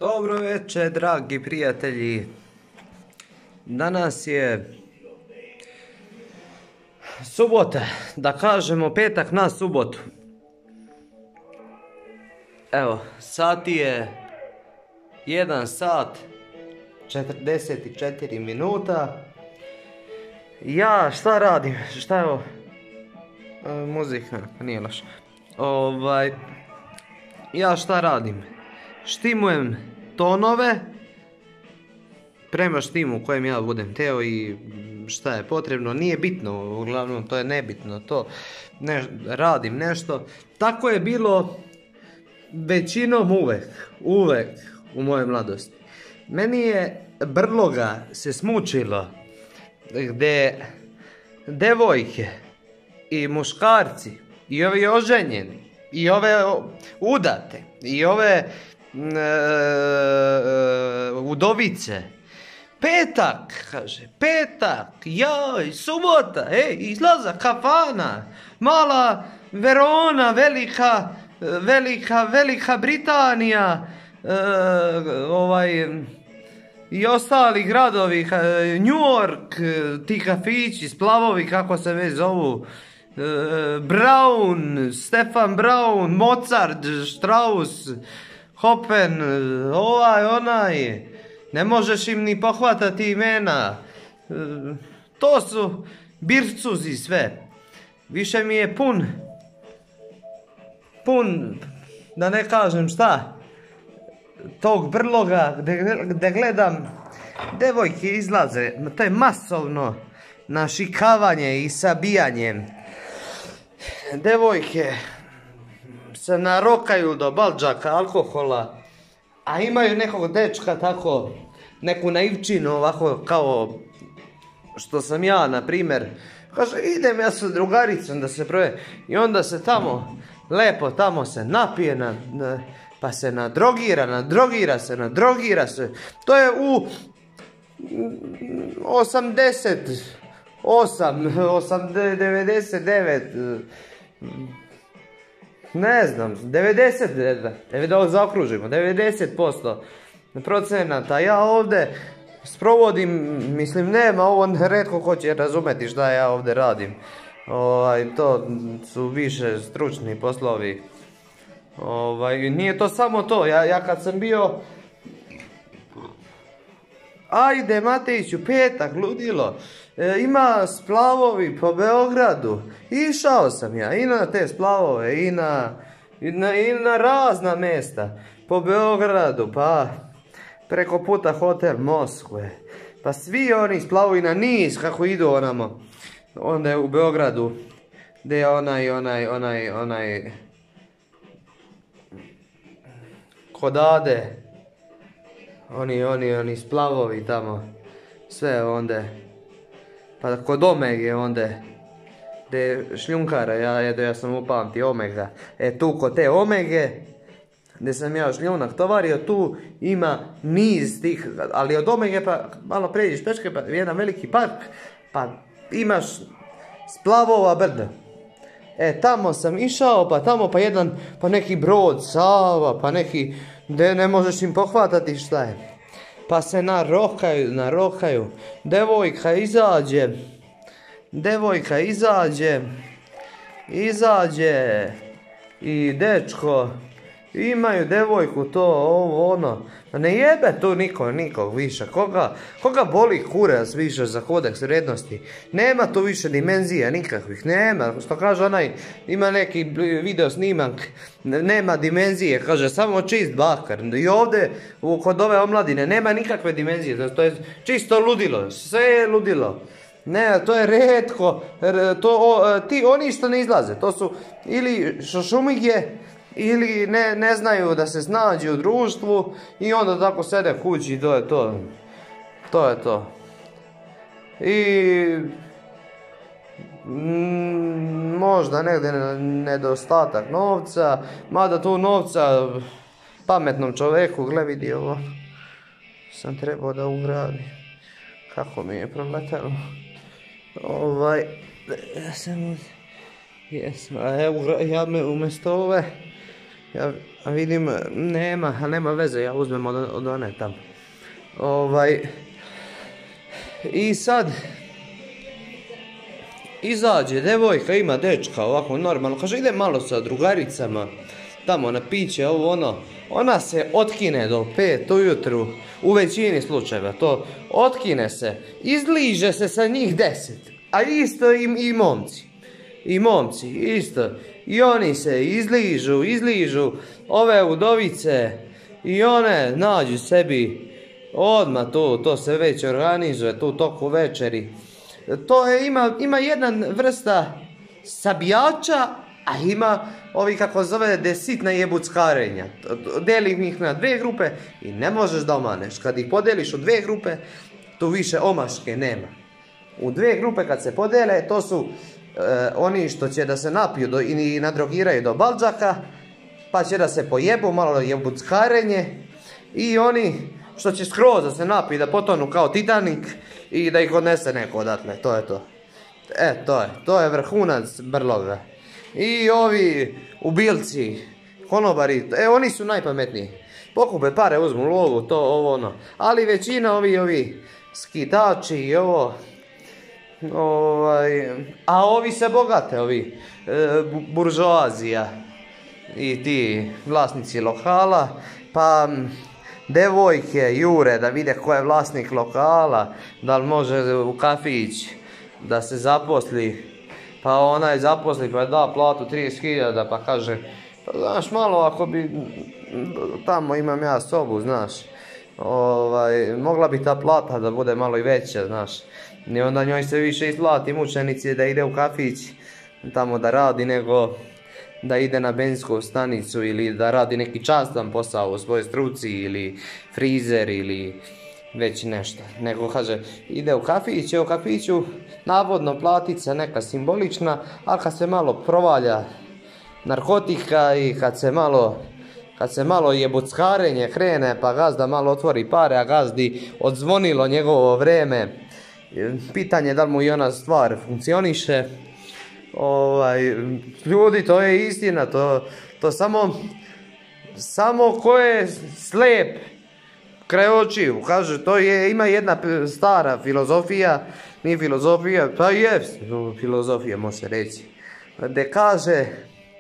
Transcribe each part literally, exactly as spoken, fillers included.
Dobro večer, dragi prijatelji. Danas je subota, da kažemo petak na subotu. Evo, sati je jedan sat četrdeset četiri minuta. Ja šta radim? Šta je ovo? E, muzika, nije loša. Ovaj, ja šta radim? Štimujem tonove prema štimu u kojem ja budem teo i šta je potrebno, nije bitno, uglavnom to je nebitno, to ne, radim nešto. Tako je bilo većinom uvek, uvek u mojoj mladosti. Meni je brloga se smučilo gdje devojke i muškarci i ovi oženjeni i ove udate i ove e, e, udovice, petak, kaže, petak, joj, subota, ej, izlaza kafana, mala Verona, velika, velika, velika Britanija, e, ovaj, i ostali gradovi, New York, ti kafići, splavovi, kako se već zovu, Brown, Stefan Brown, Mozart, Strauss, Chopin, ovaj, onaj, ne možeš im ni pohvatati imena, to su bircuzi sve. Više mi je pun, pun, da ne kažem šta, tog brloga gdje gledam devojke izlaze, to je masovno našikavanje i sabijanje. Devojke se narokaju do balđaka alkohola, a imaju nekog dečka tako, neku naivčinu ovako kao što sam ja, na primjer. Kaže, idem ja sa drugaricom da se proje, i onda se tamo, lepo tamo se napije, na, na, pa se nadrogira, nadrogira se, nadrogira se. To je u osamdeset osam, osam, devedeset devet, ne znam, devedeset, da zaokružimo, devedeset posto procenata. Ja ovdje sprovodim, mislim, nema ovo, retko ko će razumeti šta ja ovdje radim. Ovaj, to su više stručni poslovi. Ovaj, nije to samo to, ja, ja kad sam bio, ajde Matejiću, petak, ludilo, e, ima splavovi po Beogradu, išao sam ja i na te splavove i na, i na, i na razna mjesta po Beogradu, pa preko puta hotel Moskve, pa svi oni splavovi na niz kako idu onamo, onda je u Beogradu gdje je onaj, onaj, onaj, onaj, Kodade, oni, oni, oni splavovi tamo, sve onda, pa kod Omege onda, gdje šljunkara, ja, ja sam upamti Omega, e tu kod te Omege, gdje sam ja šljunak tovario, tu ima niz tih, ali od Omege pa malo pređeš peške, pa jedan veliki park, pa imaš splavova brda. E, tamo sam išao, pa tamo pa jedan, pa neki brod, Sava, pa neki, gdje ne možeš im pohvatati šta je. Pa se narokaju, narokaju, devojka izađe, devojka izađe, izađe i dečko, imaju devojku to, ovo, ono, ne jebe tu niko, nikog više, koga, koga boli kurac više za kodeks vrijednosti, nema tu više dimenzija nikakvih, nema, što kaže onaj, ima neki video snimak, nema dimenzije, kaže samo čist bakar, i ovdje kod ove omladine nema nikakve dimenzije, to je čisto ludilo, sve je ludilo. Ne, to je retko, to, o, ti, oni što ne izlaze, to su ili šušumige, ili ne, ne znaju da se snađu u društvu i onda tako sede kući i to je to. To je to. I mm, možda negdje nedostatak novca, mada tu novca pametnom čovjeku, gle vidi ovo, sam trebao da ugradim. Kako mi je proletelo. Ovaj, ja sam, jesam, a evo, ja me umjesto ove Ja vidim, nema, a nema veze, ja uzmem od, od one tamo. Ovaj, i sad, izađe devojka, ima dečka, ovako normalno, kaže ide malo sa drugaricama, tamo na piće, ovo ono, ona se otkine do pet ujutru, u većini slučajeva to, otkine se, izliže se sa njih deset, a isto i, i momci, i momci, isto, i oni se izližu, izližu, ove udovice, i one nađu sebi, odmah to, to se već organizuje, tu toku večeri. To je, ima, ima jedna vrsta sabijača, a ima ovi kako zove desitna jebuckarenja. Delim ih na dve grupe i ne možeš da omaneš. Kad ih podeliš u dve grupe, tu više omaške nema. U dve grupe kad se podele, to su e, oni što će da se napiju do, i nadrogiraju do balđaka, pa će da se pojebu, malo jebuckarenje, i oni što će skroz da se napiju, da potonu kao Titanik i da ih odnese neko odatle, to je to. E, to je, to je vrhunac brloga. I ovi ubilci, konobari, e, oni su najpametniji. Pokupe pare, uzmu lovu, to, ovo, ono. Ali većina ovi, ovi skitači i ovo, ovaj, a ovi se bogate, ovi, e, buržoazija i ti vlasnici lokala, pa devojke jure da vide ko je vlasnik lokala, da li može u kafić da se zaposli, pa onaj zaposli pa da platu trideset hiljada, pa kaže, pa znaš malo ako bi, tamo imam ja sobu, znaš, ovaj, mogla bi ta plata da bude malo i veća, znaš, i onda njoj se više isplati mučenici da ide u kafić tamo da radi nego da ide na benzinsku stanicu ili da radi neki častan posao u svojoj struci ili frizer ili već nešto. Nego kaže, ide u kafić, u kafiću navodno platica neka simbolična, ali kad se malo provalja narkotika i kad se malo kad se malo jebuckarenje krene, pa gazda malo otvori pare, a gazdi odzvonilo njegovo vreme, pitanje da li mu i ona stvar funkcioniše. Ovaj, ljudi, to je istina, to, to samo, samo ko je slep kraj očiju, kaže, to je, ima jedna stara filozofija, nije filozofija, pa je filozofija, može se reći, gdje kaže, e,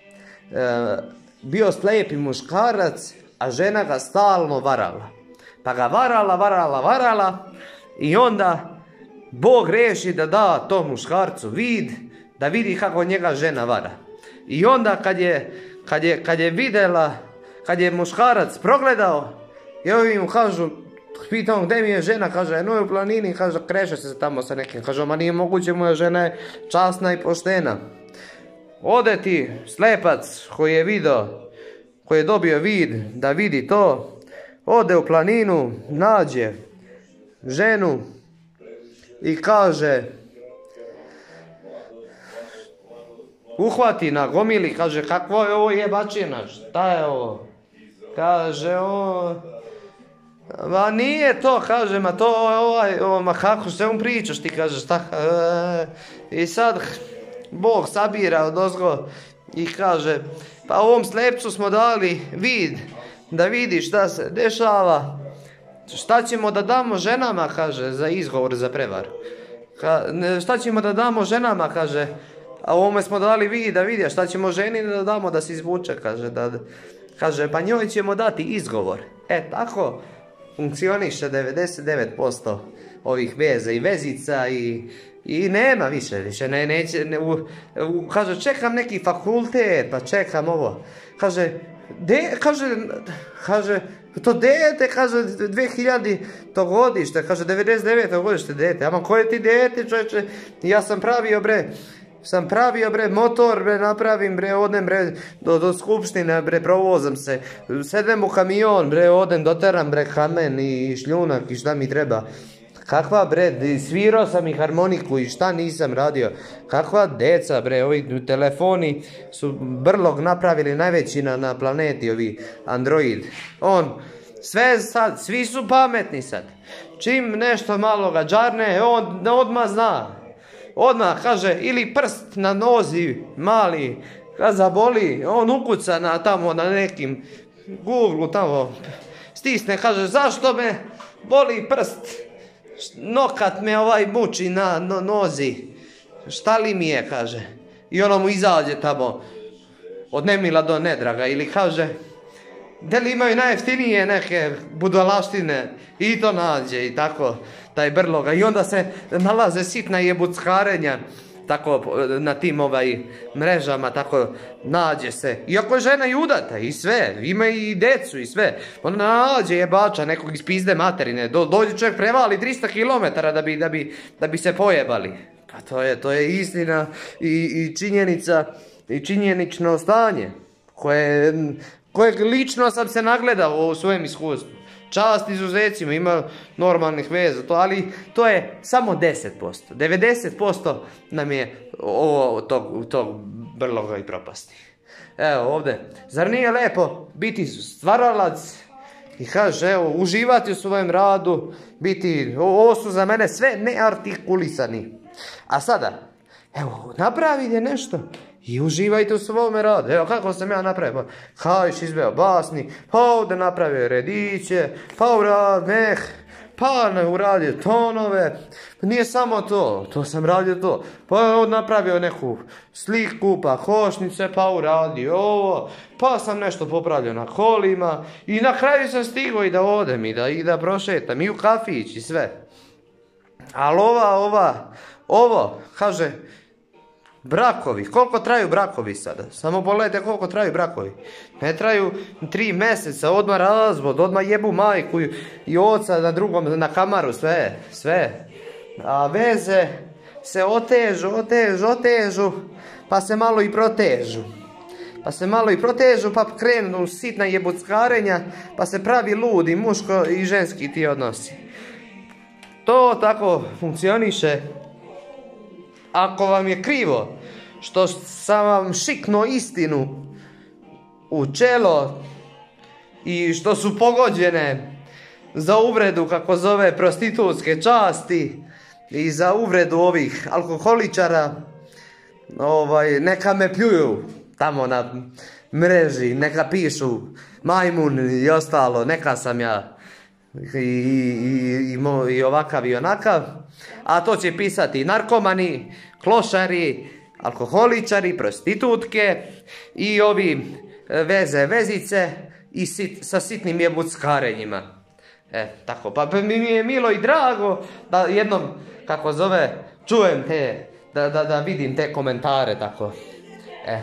bio slijepi muškarac, a žena ga stalno varala, pa ga varala, varala, varala, i onda Bog reši da da tom muškarcu vid, da vidi kako njega žena vara. I onda kad je, kad je, kad je vidjela, kad je muškarac progledao, i ovi mu kažu, pitam gdje mi je žena, kaže, eno je u planini, kaže, kreše se tamo sa nekim, kaže, ma nije moguće, moja žena je časna i poštena. Ode ti slepac koji je vidio, koji je dobio vid da vidi to, ode u planinu, nađe ženu i kaže, uhvati na gomili, kaže, kakvo je ovo jebačina, šta je ovo? Kaže, o, ma nije to, kaže, ma to je ovaj, o, ma kako se on pričaš, ti kažeš, šta, e, i sad Bog sabira odozgo i kaže, pa ovom slepcu smo dali vid, da vidi šta se dešava, šta ćemo da damo ženama, kaže, za izgovor za prevaru, Ka, ne, šta ćemo da damo ženama, kaže, a ovome smo dali vid da vidi, a šta ćemo ženi da damo da se izvuče, kaže, da, kaže, pa njoj ćemo dati izgovor. E, tako funkcioniše devedeset devet posto ovih veza i vezica i, i nema više, više, ne, neće, ne, u, u, kaže, čekam neki fakultet, pa čekam ovo, kaže, de, kaže, kaže, to dete, kaže, dve hiljade godište, kaže, devedeset deveto godište dete, ama koje ti dete, čovječe, ja sam pravio, bre, sam pravio, bre, motor, bre, napravim, bre, odem, bre, do, do skupštine, bre, provozam se, sedem u kamion, bre, odem, doteram, bre, kamen i šljunak i šta mi treba. Kakva, bre, svirao sam i harmoniku i šta nisam radio. Kakva deca, bre, ovi telefoni su brlog napravili najveći na, na planeti, ovi Android. On, sve sad, svi su pametni sad. Čim nešto malo ga džarne, on odmah zna. Odmah kaže, ili prst na nozi mali, kad zaboli, on ukuca na, tamo na nekim Google tamo, stisne, kaže, zašto me boli prst, nokat me ovaj muči na no, nozi, šta li mi je, kaže. I ono mu izađe tamo, od nemila do nedraga, ili kaže, da li imaju najjeftinije neke budalaštine, i to nađe, i tako, taj brloga. I onda se nalaze sitna jebuckarenja, tako, na tim ovaj mrežama, tako, nađe se. Iako je žena i udata, i sve, ima i decu, i sve. Onda nađe jebača, nekog iz pizde materine, Do, dođe čovjek prevali tristo kilometara da bi, da bi, da bi se pojebali. Pa to je, to je istina i, i činjenica, i činjenično stanje, koje, kojeg lično sam se nagledao u svojem iskustvu. Čast izuzecima, ima normalnih veza, to, ali to je samo deset posto. devedeset posto nam je ovo tog, tog brloga i propasti. Evo ovdje, zar nije lepo biti stvaralac i kaže, evo, uživati u svojem radu, biti, ovo su za mene sve neartikulisani. A sada, evo, napravite nešto i uživajte u svome radu. Evo kako sam ja napravio, pa Hajić izveo basni, pa ovdje napravio rediće, pa uradio meh, pa uradio tonove. Nije samo to, to sam radio to. Pa ovdje napravio neku sliku, pa košnice, pa uradio ovo, pa sam nešto popravljao na kolima i na kraju sam stigao i da odem i da, i da prošetam i u kafić i sve. Ali ova, ova, ovo, kaže, brakovi, koliko traju brakovi sada? Samo pogledajte koliko traju brakovi. Ne traju tri mjeseca, odmah razvod, odmah jebu majku i oca na drugom, na kamaru, sve, sve. A veze se otežu, otežu, otežu, pa se malo i protežu. Pa se malo i protežu, pa krenu sitna jebuckarenja, pa se pravi ludi, muško i ženski ti odnosi. To tako funkcioniše. Ako vam je krivo što sam vam šiknuo istinu u čelo i što su pogođene za uvredu, kako zove, prostitutske časti i za uvredu ovih alkoholičara, ovaj, neka me pljuju tamo na mreži, neka pišu majmun i ostalo, neka sam ja i, i, i, i ovakav i onakav. A to će pisati narkomani, klošari, alkoholičari, prostitutke i ovi veze, vezice i sit, sa sitnim jebuckarenjima. E, tako, pa mi je milo i drago da jednom, kako zove, čujem te, da, da, da vidim te komentare, tako. E.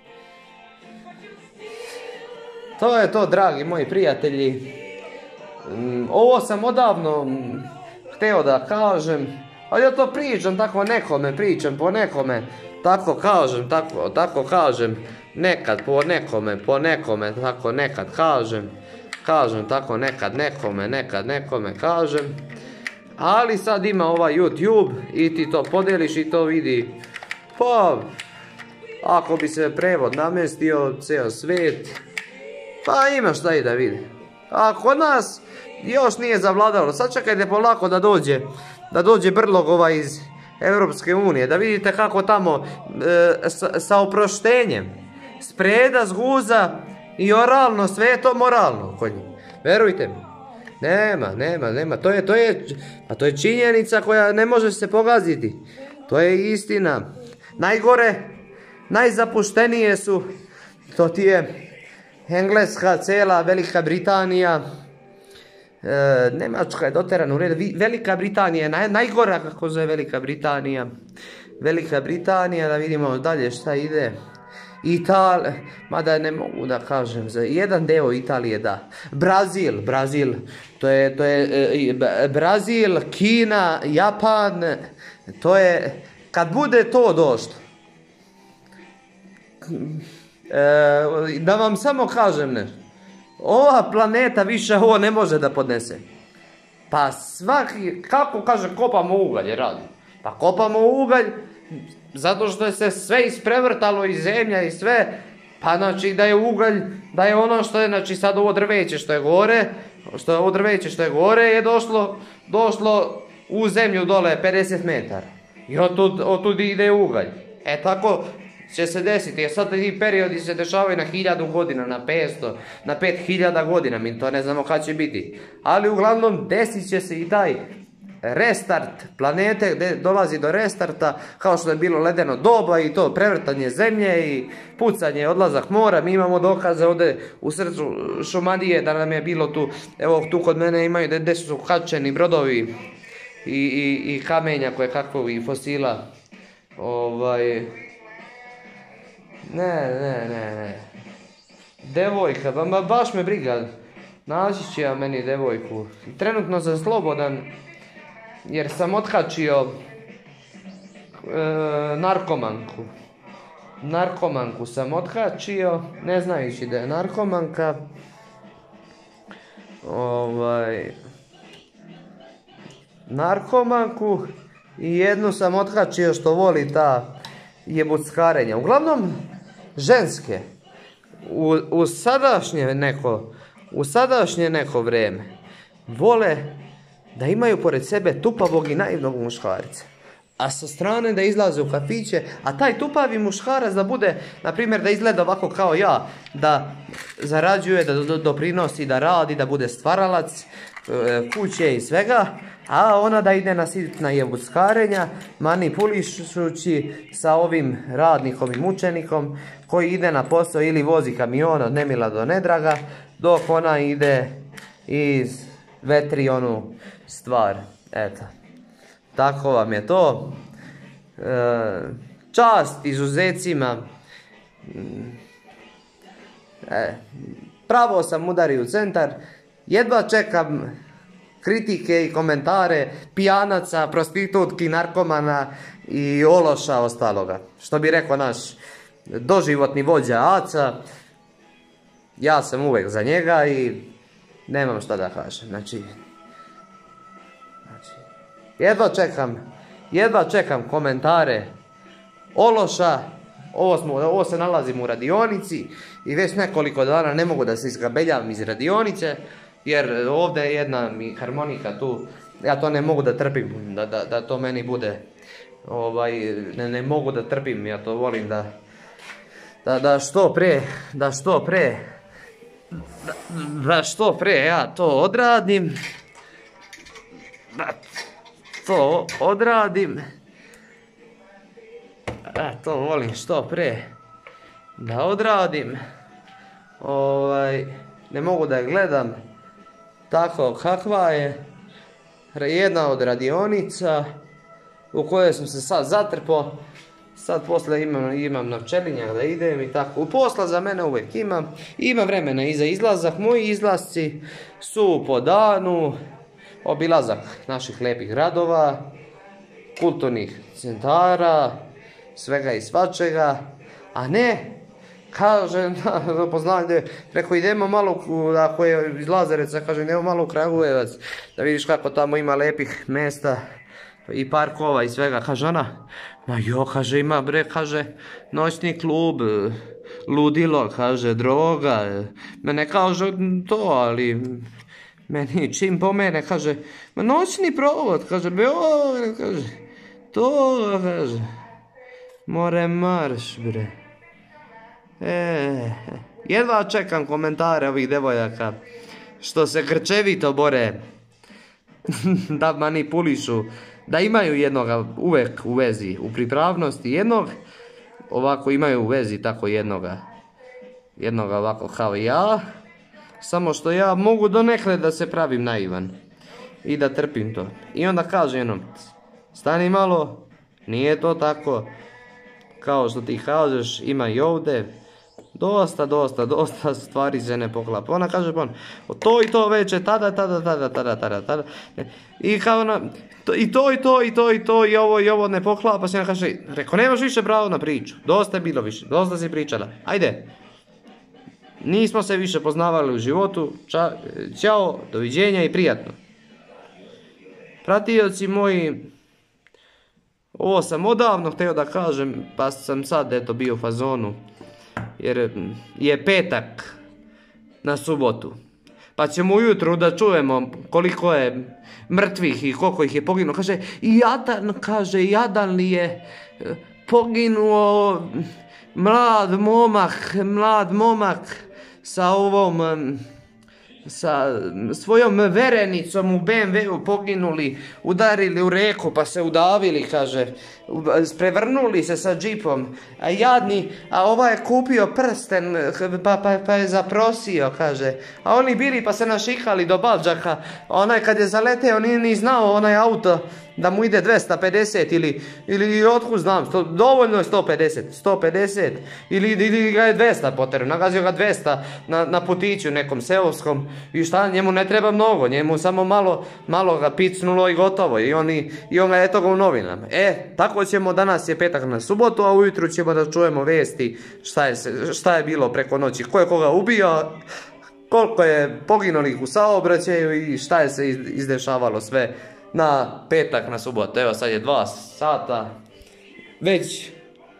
To je to, dragi moji prijatelji. Ovo sam odavno hteo da kažem, ali ja to pričam tako nekome, pričam po nekome, tako kažem, tako, tako kažem, nekad po nekome, po nekome, tako nekad kažem, kažem tako nekad nekome, nekad nekome kažem, ali sad ima ovaj YouTube i ti to podeliš i to vidi, pa, ako bi se prevod namestio, ceo svet, pa ima šta i da vidi. A kod nas još nije zavladalo, sad čekajte polako da dođe, da dođe brlog ovaj iz Europske unije, da vidite kako tamo e, sa, sa oproštenjem, spreda, zguza i oralno, sve je to moralno kod njih. Verujte mi, nema, nema, nema, to je, to je, a to je činjenica koja ne može se pogaziti, to je istina. Najgore, najzapuštenije su, to ti je Engleska, cela Velika Britanija, e, Nemačka je doterana u red, Velika Britanija je naj, najgora, kako zove Velika Britanija. Velika Britanija, da vidimo dalje šta ide. Italija, mada ne mogu da kažem, za jedan deo Italije da. Brazil, Brazil, to je, to je e, Brazil, Kina, Japan, to je, kad bude to došlo. E, da vam samo kažem nešto, ova planeta više ovo ne može da podnese. Pa svaki, kako kaže, kopamo ugalj, radi. Pa kopamo ugalj zato što je se sve isprevrtalo i zemlja i sve, pa znači da je ugalj, da je ono što je, znači sad ovo drveće što je gore, što je ovo drveće što je gore je došlo, došlo u zemlju dole pedeset metara. I otud, otud ide ugalj. E tako, će se desiti. Jer sad ti periodi se dešavaju na hiljadu godina, na petsto, na pet hiljada godina, mi to ne znamo kad će biti. Ali uglavnom desit će se i taj restart planete, gdje dolazi do restarta, kao što je bilo ledeno doba i to prevrtanje zemlje i pucanje, odlazak mora. Mi imamo dokaze ovdje u srcu Šumadije da nam je bilo tu, evo tu kod mene imaju gdje su kačeni brodovi i, i, i kamenja koje kakvog i fosila. Ovaj... Ne, ne, ne, ne. Devojka, ba, baš me briga. Naći ću ja meni devojku. Trenutno sam slobodan jer sam otkačio e, narkomanku. Narkomanku sam otkačio, ne znajući da je narkomanka. Ovaj... Narkomanku i jednu sam otkačio što voli ta jebuckarenja. Uglavnom, ženske. U, u sadašnje neko, u sadašnje neko vrijeme vole da imaju pored sebe tupavog i naivnog muškarca. A sa strane da izlaze u kafiće, a taj tupavi muškarac da bude, na primjer, da izgleda ovako kao ja, da zarađuje, da do, doprinosi, da radi, da bude stvaralac e, kuće i svega, a ona da ide na sitna jebuckarenja, manipulišući sa ovim radnikom i mučenikom koji ide na posao ili vozi kamion od nemila do nedraga, dok ona ide iz vetri onu stvar. Eto. Tako vam je to. E, čast izuzecima. E, pravo sam udario u centar. Jedva čekam kritike i komentare pijanaca, prostitutki, narkomana i ološa ostaloga. Što bi rekao naš doživotni vođa Aca. Ja sam uvijek za njega i nemam šta da kažem. Znači... Jedva čekam, jedva čekam komentare ološa. Ovo, smo, ovo se nalazim u radionici i već nekoliko dana ne mogu da se iskabeljavam iz radionice, jer ovdje je jedna mi harmonika tu, ja to ne mogu da trpim, da, da, da to meni bude, ovaj, ne, ne mogu da trpim, ja to volim da, da, da što pre, da što pre, da, da što pre ja to odradim, da to odradim, a to volim što pre da odradim, ovaj, ne mogu da je gledam tako kakva je, jedna od radionica u kojoj sam se sad zatrpao, sad posle imam, imam na pčelinjak da idem i tako, u posla za mene uvijek imam, ima vremena i za izlazak, moji izlasci su po danu, obilazak naših lijepih gradova, kulturnih centara, svega i svačega, a ne, kažem, poznanje, preko idemo malo, ako je iz Lazareca, kažem, idemo malo u Kragujevac, da vidiš kako tamo ima lijepih mjesta i parkova i svega, kaže ona, ma jo, kaže, ima bre, kaže, noćni klub, ludilo, kaže, droga, mene kaže to, ali... Meni čim pomene, kaže, ma noćni provod, kaže, Beograd, kaže, to, kaže, more marš, bre. E, jedva čekam komentare ovih devojaka, što se grčevito bore da manipulišu, da imaju jednoga uvek u vezi, u pripravnosti jednog, ovako imaju u vezi tako jednoga, jednoga ovako kao ja, samo što ja mogu donekle da se pravim naivan i da trpim to. I onda kaže jednom, stani malo, nije to tako kao što ti kažeš, ima i ovdje, dosta, dosta, dosta stvari se ne poklapa. Ona kaže, on, to i to veće, tada, tada, tada, tada, tada, tada. I kao ona, to, i to, i to, i to, i to, i ovo, i ovo ne poklapa se. Ona kaže, reko, nemaš više pravo na priču, dosta je bilo više, dosta si pričala, ajde. Nismo se više poznavali u životu, Ča, ćao, doviđenja i prijatno. Pratioci moji, ovo sam odavno htio da kažem, pa sam sad eto bio u fazonu, jer je petak na subotu. Pa ćemo ujutru da čujemo koliko je mrtvih i koliko ih je poginulo. Kaže, jadan, kaže, jadan li je poginuo mlad momak, mlad momak sa ovom, sa svojom verenicom u be em veu poginuli, udarili u reku pa se udavili, kaže, prevrnuli se sa džipom, a jadni, a ovaj je kupio prsten pa, pa, pa je zaprosio, kaže, a oni bili pa se našikali do Balđaka, onaj kad je zaleteo nije ni znao onaj auto da mu ide dvesta pedeset ili, ili otkud znam, sto, dovoljno je sto pedeset, sto pedeset ili, ili ga je dvesta potrebno, nagazio ga dvesta na, na putiću nekom seoskom i šta, njemu ne treba mnogo, njemu samo malo, malo ga picnulo i gotovo i, oni, i on ga eto ga u novinama. E, tako ćemo, danas je petak na subotu, a ujutru ćemo da čujemo vesti šta je, šta je bilo preko noći, ko je koga ubio, koliko je poginulih u saobraćaju i šta je se izdešavalo sve na petak, na subotu. Evo sad je dva sata, već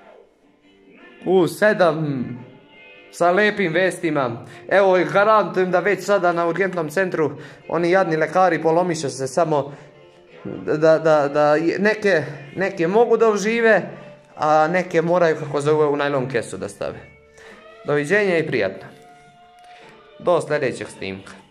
u sedam sa lepim vestima. Evo garantujem da već sada na urgentnom centru oni jadni lekari polomiše se samo da, da, da neke, neke mogu da ožive, a neke moraju, kako zove, u najlon kesu da stave. Doviđenja i prijatno. Do sljedećeg snimka.